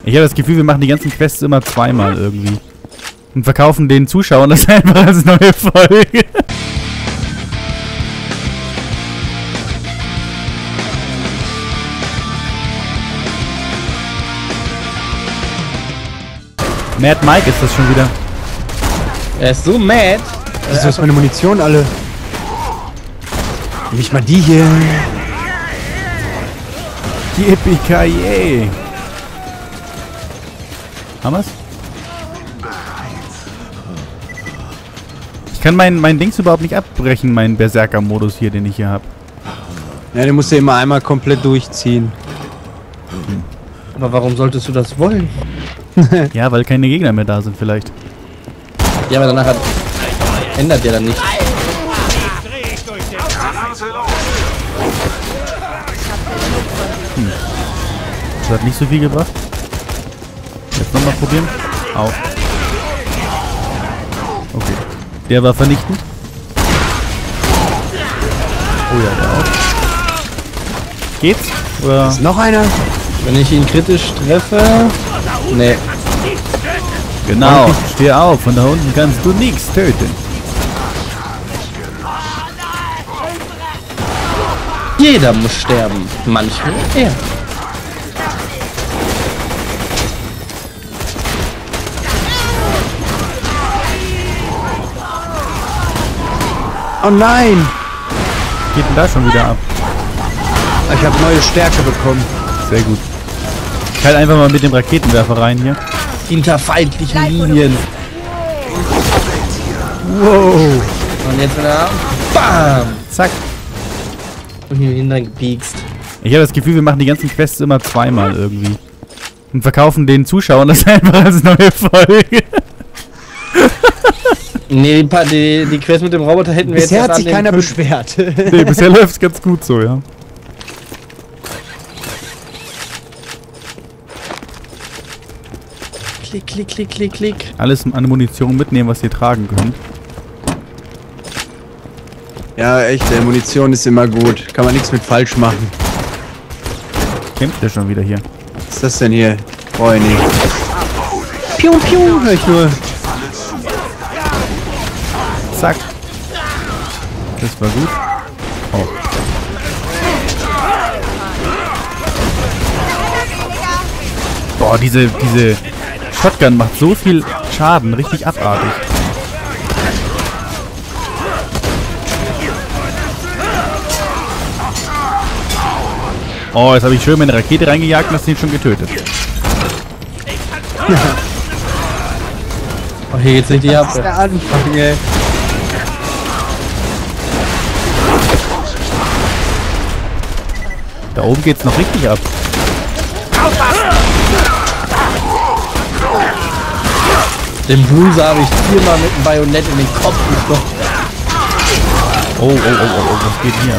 Ich habe das Gefühl, wir machen die ganzen Quests immer zweimal irgendwie. Und verkaufen den Zuschauern das einfach als neue Folge. Mad Mike ist das schon wieder. Er ist so mad. Wieso ist meine Munition alle? Nimm ich mal die hier. Yippie-ki-yay. Haben wir's? Ich kann mein Dings überhaupt nicht abbrechen, meinen Berserker-Modus hier, den ich hier habe. Ja, den musst du immer einmal komplett durchziehen. Aber warum solltest du das wollen? Ja, weil keine Gegner mehr da sind vielleicht. Ja, aber danach ändert der dann nicht. Das hat nicht so viel gebracht. Jetzt nochmal probieren. Au. Okay. Der war vernichtend. Oh ja, der auch. Geht's? Oder? Ist noch einer? Wenn ich ihn kritisch treffe... Nee. Genau. Steh auf. Von da unten kannst du nichts töten. Jeder muss sterben. Manchmal er. Oh nein! Geht denn da schon wieder ab? Ich habe neue Stärke bekommen. Sehr gut. Ich halte einfach mal mit dem Raketenwerfer rein hier. Hinter feindlichen Linien. Wow. Und jetzt wieder... BAM! Zack. Und hier hintergepiekst. Ich habe das Gefühl, wir machen die ganzen Quests immer zweimal irgendwie. Und verkaufen den Zuschauern das einfach als neue Folge. Nee, die Quest mit dem Roboter hätten wir Bisher jetzt hat sich keiner beschwert. Nee, bisher läuft es ganz gut so, ja. Klick, klick, klick, klick, klick. Alles an Munition mitnehmen, was ihr tragen könnt. Ja, echt, Munition ist immer gut. Kann man nichts mit falsch machen. Kämpft der schon wieder hier? Was ist das denn hier? Brauche ich nicht. Piu, piu, hör ich nur. Zack. Das war gut. Oh. Boah, diese Shotgun macht so viel Schaden. Richtig abartig. Oh, jetzt habe ich schön meine Rakete reingejagt und hast den schon getötet. Oh, hier geht's richtig ab. Das ist der Anfang, ey. Da oben geht's noch richtig ab. Den Bruiser habe ich viermal mit dem Bajonett in den Kopf gestochen. Oh, was geht hier ab?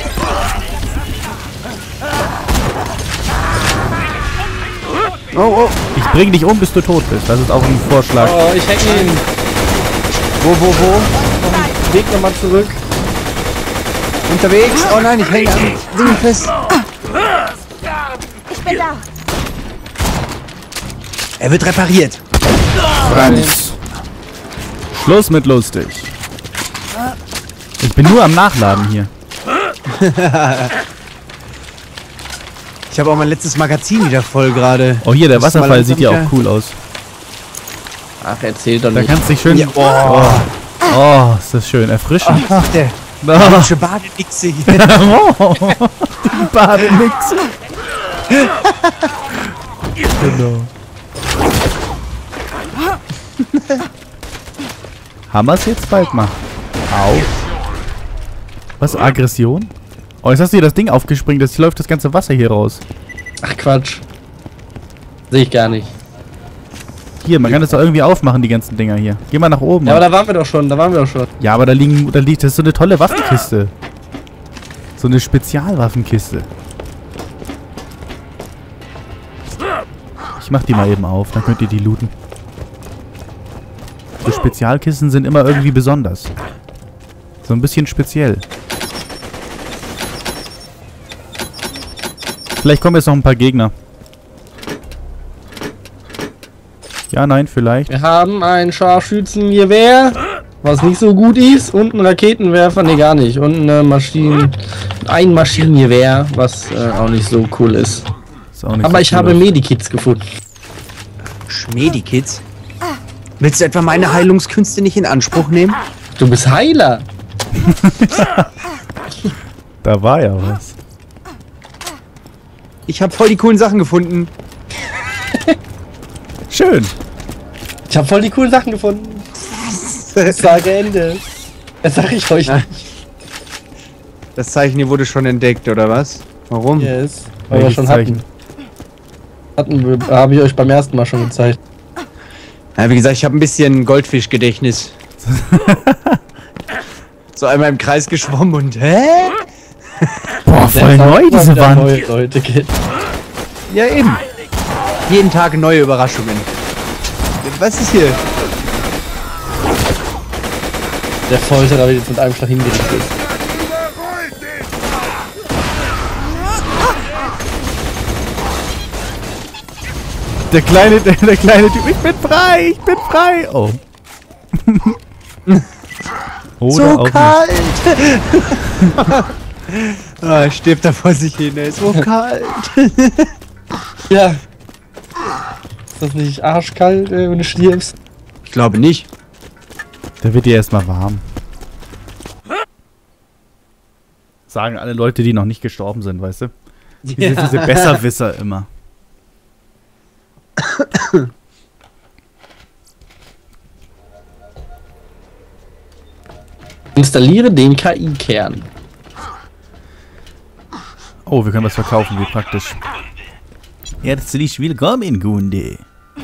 Oh, oh. Ich bring dich um, bis du tot bist. Das ist auch ein Vorschlag. Oh, ich hack ihn. Wo? Noch einen Weg nochmal zurück. Unterwegs. Oh nein, ich hänge an Ding fest. Ich bin da. Er wird repariert. Franz. Schluss mit lustig. Ich bin nur am Nachladen hier. Ich habe auch mein letztes Magazin wieder voll gerade. Oh, hier, der Müssen wir Wasserfall langsam sieht ja wieder- auch cool aus. Ach, erzähl doch Da nicht. kannst du dich schön... Ja, Oh, ist das schön. Erfrischend. Ach, der deutsche Badenixe hier. Oh, die Badenixe. Genau. Haben wir es jetzt bald mal? Au. Was? Aggression? Oh, jetzt hast du hier das Ding aufgespringt. Jetzt läuft das ganze Wasser hier raus. Ach, Quatsch. Sehe ich gar nicht. Hier, man kann das doch irgendwie aufmachen, die ganzen Dinger hier. Geh mal nach oben. Ja, aber da waren wir doch schon, Ja, aber da liegt, das ist so eine tolle Waffenkiste. So eine Spezialwaffenkiste. Ich mach die mal eben auf, dann könnt ihr die looten. So Spezialkisten sind immer irgendwie besonders. So ein bisschen speziell. Vielleicht kommen jetzt noch ein paar Gegner. Ja, nein, vielleicht. Wir haben ein Scharfschützengewehr, was nicht so gut ist, und einen Raketenwerfer, ne gar nicht. Und ein Maschinengewehr, was auch nicht so cool ist. Ist auch nicht Aber so ich cool habe aus. Medikits gefunden. Schmiedi-Kids? Willst du etwa meine Heilungskünste nicht in Anspruch nehmen? Du bist Heiler. Da war ja was. Ich habe voll die coolen Sachen gefunden. Schön. Ich habe voll die coolen Sachen gefunden. Sage Ende. Das sag ich euch nicht. Das Zeichen hier wurde schon entdeckt, oder was? Warum? Yes. Weil wir Welches schon Zeichen? habe ich euch beim ersten Mal schon gezeigt. Ja, wie gesagt, ich habe ein bisschen Goldfischgedächtnis. So einmal im Kreis geschwommen und Boah, voll neu diese Wand. Neue Leute geht. Ja, eben. Jeden Tag neue Überraschungen. Was ist hier? Der Folterer wird jetzt mit einem Schlag hingerichtet. Der kleine Typ. Ich bin frei, ich bin frei. Oh. Oder So auch kalt! Er stirbt da vor sich hin, er ist so kalt. Ja. Ist das nicht arschkalt, wenn du stirbst? Ich glaube nicht. nicht. Da wird dir erstmal warm. Sagen alle Leute, die noch nicht gestorben sind, weißt du? Diese Besserwisser immer. Installiere den KI-Kern. Oh, wir können was verkaufen, wie praktisch. Herzlich willkommen, Kunde.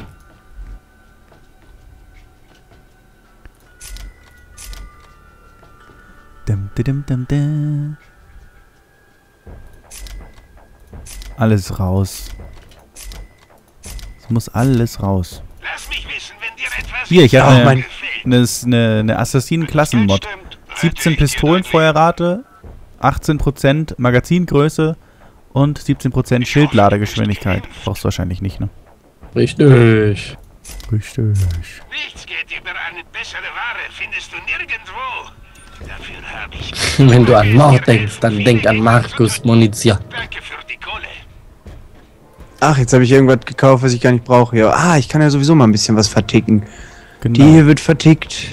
Alles raus. Es muss alles raus. Lass mich wissen, wenn dir etwas Hier, ich Oh, habe mein- eine Assassinen-Klassen-Mod. 17 Pistolenfeuerrate, 18% Magazingröße und 17% Schildladegeschwindigkeit. Brauchst du wahrscheinlich nicht, ne? Richtig. Richtig. Nichts geht über eine bessere Ware, findest du nirgendwo. Dafür habe ich Wenn du an Mord denkst, dann denk an Markus Munition. Danke für die Kohle. Ach, jetzt habe ich irgendwas gekauft, was ich gar nicht brauche. Ja, ich kann ja sowieso mal ein bisschen was verticken. Genau. Die hier wird vertickt.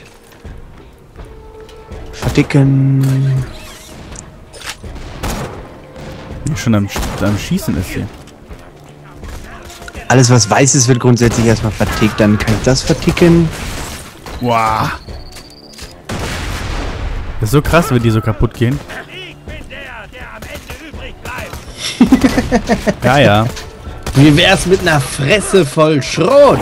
Verticken. Schon am Schießen ist hier. Alles, was weiß ist, wird grundsätzlich erstmal vertickt. Dann kann ich das verticken. Wow. Das ist so krass, wenn die so kaputt gehen. Ich bin der am Ende übrig bleibt. Ja, ja. Wie wär's mit einer Fresse voll Schrot?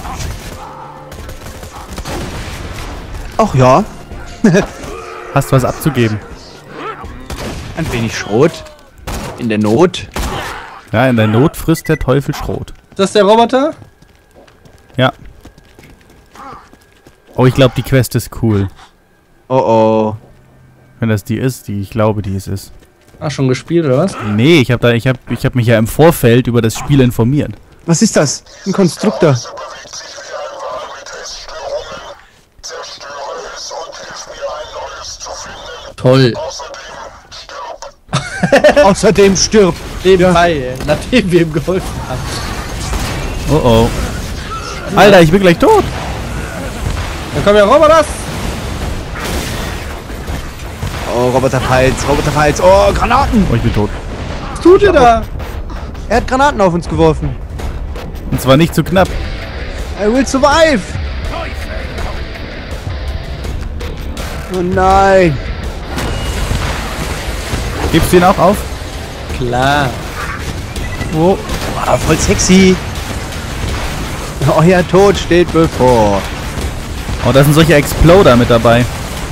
Ach ja, Hast was abzugeben. ein wenig Schrot. In der Not. Ja, in der Not frisst der Teufel Schrot. Ist das der Roboter? Ja. Oh, ich glaube, die Quest ist cool. Oh oh. Wenn das die ist, die ich glaube, die es ist. Ah, schon gespielt oder was? Nee, ich hab mich ja im Vorfeld über das Spiel informiert. Was ist das? Ein Konstruktor. Toll. Außerdem stirb. Nebenbei, nachdem wir ihm geholfen haben. Oh oh. Alter, ich bin gleich tot. Dann kommen ja Roboters. Oh, Roboterfights, Roboterfights. Oh, Granaten. Oh, ich bin tot. Was tut ihr da? Er hat Granaten auf uns geworfen. Und zwar nicht zu knapp. I will survive. Oh nein. Hebst du ihn auch auf? Klar. Wo? Ah, voll sexy. Euer Tod steht bevor. Oh, da sind solche Exploder mit dabei.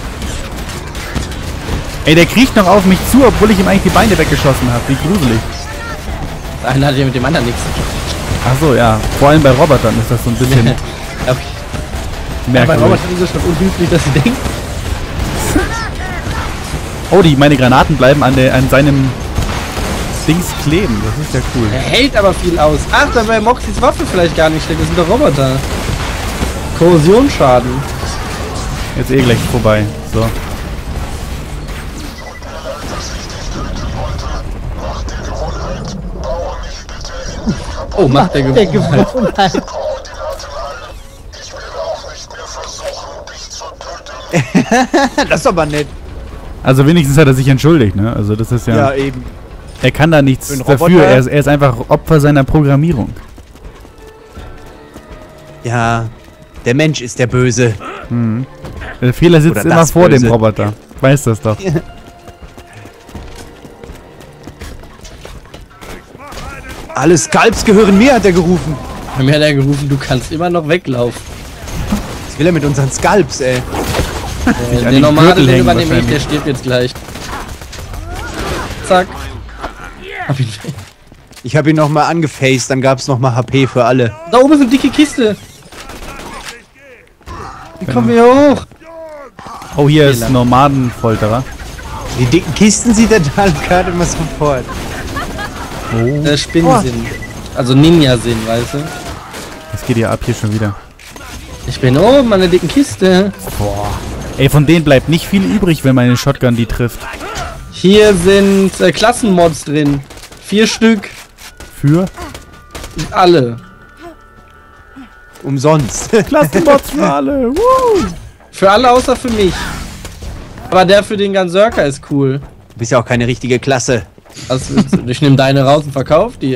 Ey, der kriecht noch auf mich zu, obwohl ich ihm eigentlich die Beine weggeschossen habe. Wie gruselig. Einer hat ja mit dem anderen nichts zu tun. Ach so, ja. Vor allem bei Robotern ist das so ein bisschen Okay. Ja, bei merkwürdig. Robotern ist es schon unüblich, dass sie denken. Oh, meine Granaten bleiben an seinem Dings kleben. Das ist ja cool. Er hält aber viel aus. Ach, da wäre Moxys Waffe vielleicht gar nicht schlecht. Das sind doch Roboter. Korrosionsschaden. Jetzt eh gleich vorbei. So. Oh, macht der Gewohnheit. Das ist aber nett. Also wenigstens hat er sich entschuldigt, ne? Also das ist ja... Ja, eben. Er kann da nichts Für einen dafür. Roboter? Er ist einfach Opfer seiner Programmierung. Ja, der Mensch ist der Böse. Der Fehler sitzt Oder immer das vor dem Böse. Roboter. Ich weiß das doch. Alle Skalps gehören mir, hat er gerufen. Bei mir hat er gerufen, du kannst immer noch weglaufen. Was will er mit unseren Skalps, ey? an Der den normale, Gürtel den hängen übernehme ich, der wahrscheinlich. stirbt jetzt gleich. Zack. Hab ihn weg. Ich habe ihn nochmal angefaced, dann gab's nochmal HP für alle. Da oben ist eine dicke Kiste. Wie kommen wir hier hoch? Oh, hier ist lang. Nomadenfolterer. Die dicken Kisten sieht er da gerade immer sofort. Oh. Spinnensinn. Also Ninja-Sinn, weißt du? Was geht hier ab hier schon wieder? Ich bin oben an der dicken Kiste. Boah. Ey, von denen bleibt nicht viel übrig, wenn meine Shotgun die trifft. Hier sind Klassenmods drin. 4 Stück. Für? Alle. Umsonst. Klassenbots für alle. Woo! Für alle außer für mich. Aber der für den Berserker ist cool. Du bist ja auch keine richtige Klasse. Also, ich nehme deine raus und verkauf die.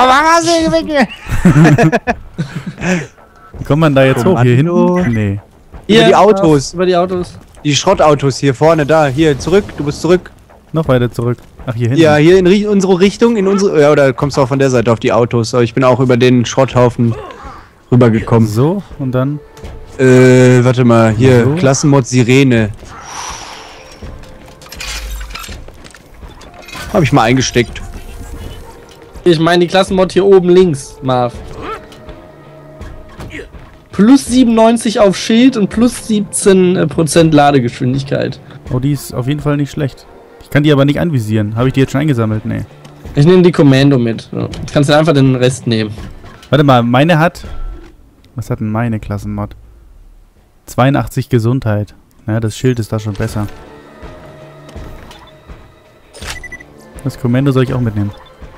Wie kommt man da jetzt hoch? Hier Kommando. hinten? Nee. Über die Autos. Über die Autos. Die Schrottautos hier vorne, da. Hier, zurück. Du bist zurück. Noch weiter zurück. Ach, hier hinten. Ja, hier in unsere Richtung. In unsere. Ja, oder kommst du auch von der Seite auf die Autos. Aber ich bin auch über den Schrotthaufen rübergekommen. So, und dann... Warte mal. Hier, So. Klassenmod Sirene. Habe ich mal eingesteckt. Ich meine die Klassenmod hier oben links, Marv. Plus 97 auf Schild und plus 17% Ladegeschwindigkeit. Oh, die ist auf jeden Fall nicht schlecht. Ich kann die aber nicht anvisieren. Habe ich die jetzt schon eingesammelt? Nee. Ich nehme die Kommando mit. Ja. Jetzt kannst du einfach den Rest nehmen. Warte mal, meine hat... Was hat denn meine Klassenmod? 82 Gesundheit. Ja, das Schild ist da schon besser. Das Kommando soll ich auch mitnehmen.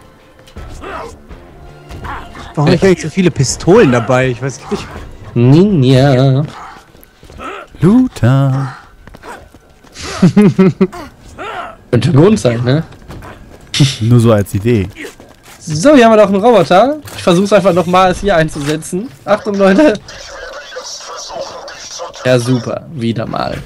Warum habe ich eigentlich so viele Pistolen dabei? Ich weiß nicht. Ninja. Looter. Könnte Grund sein, ne? Nur so als Idee. So, hier haben wir doch einen Roboter. Ich versuch's einfach nochmal es hier einzusetzen. Achtung, Leute. Ja, super. Wieder mal.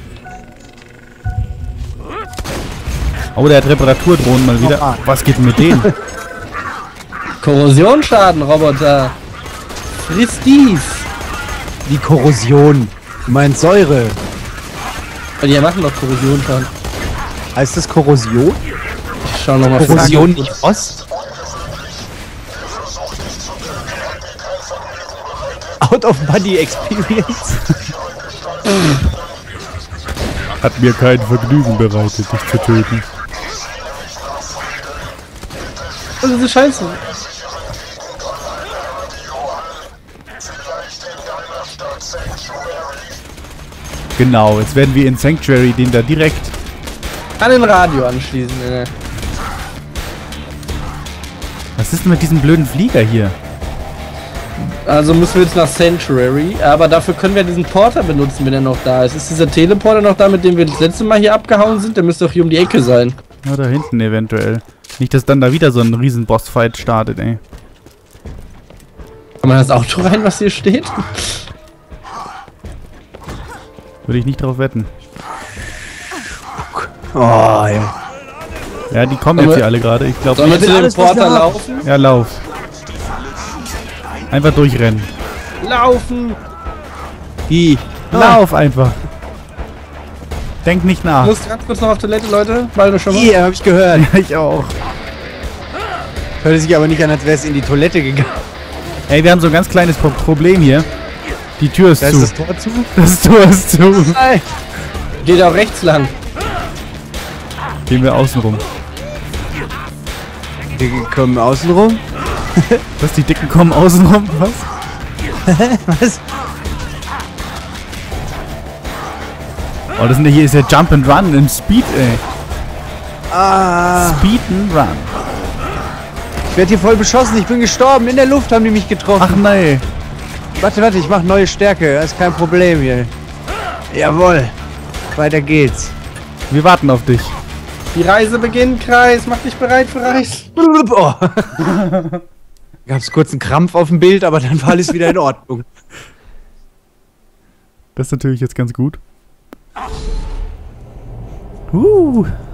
Oh, der hat Reparaturdrohnen mal wieder. Was geht denn mit denen? Korrosionsschaden, Roboter. Friss dies. Die Korrosion. Du meinst Säure. Die machen doch Korrosionsschaden. Heißt das Korrosion? Ich schau nochmal. Korrosion nicht Ost? Out of Body Experience. Hat mir kein Vergnügen bereitet, dich zu töten. Was ist das Scheiße? Genau, jetzt werden wir in Sanctuary den da direkt... An den Radio anschließen, ne? Was ist denn mit diesem blöden Flieger hier? Also müssen wir jetzt nach Sanctuary, aber dafür können wir diesen Porter benutzen, wenn er noch da ist. Ist dieser Teleporter noch da, mit dem wir das letzte Mal hier abgehauen sind? Der müsste doch hier um die Ecke sein. Ja, da hinten eventuell. Nicht, dass dann da wieder so ein riesen Bossfight startet, ey. Kann man das Auto rein, was hier steht? Würde ich nicht drauf wetten. Oh, ja. Ja, die kommen jetzt hier alle gerade. Ich glaube, Sollen wir zu dem alles, was Porter wir haben. laufen? ja, lauf. Einfach durchrennen. Laufen! Wie? Lauf einfach. Denk nicht nach. Ich muss ganz kurz noch auf Toilette, Leute. Beide schon mal. Hier, hab ich gehört. Ja, ich auch. Hörte sich aber nicht an, als wäre es in die Toilette gegangen. Ey, wir haben so ein ganz kleines Problem hier. Die Tür ist Da zu. ist das Tor zu. Das Tor ist zu. Geht auch rechts lang. Gehen wir außen rum. Wir kommen außen rum. Was, die Dicken kommen außen rum? Was? Was? Oh, das sind ja hier ist ja Jump and Run im Speed, ey. Ah. Speed and Run. Ich werde hier voll beschossen. Ich bin gestorben. In der Luft haben die mich getroffen. Ach nein. Warte, ich mach neue Stärke. Das ist kein Problem hier. Jawohl. Weiter geht's. Wir warten auf dich. Die Reise beginnt, Kreis. Mach dich bereit für Reis. Oh. Gab's kurz einen Krampf auf dem Bild, aber dann war alles wieder in Ordnung. Das ist natürlich jetzt ganz gut.